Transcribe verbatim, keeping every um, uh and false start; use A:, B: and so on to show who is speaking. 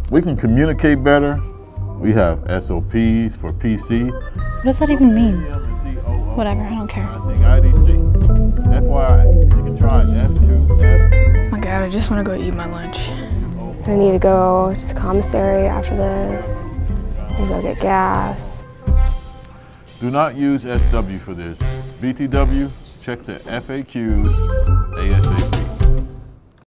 A: We can communicate better. We have S O Ps for P C.
B: What does that even mean? Whatever, I don't care.
A: I think I D C. F Y I, you can try F two, F.
B: Oh my God, I just want to go eat my lunch.
C: I need to go to the commissary after this. I need to go get gas.
A: Do not use S W for this. B T W, check the F A Qs A S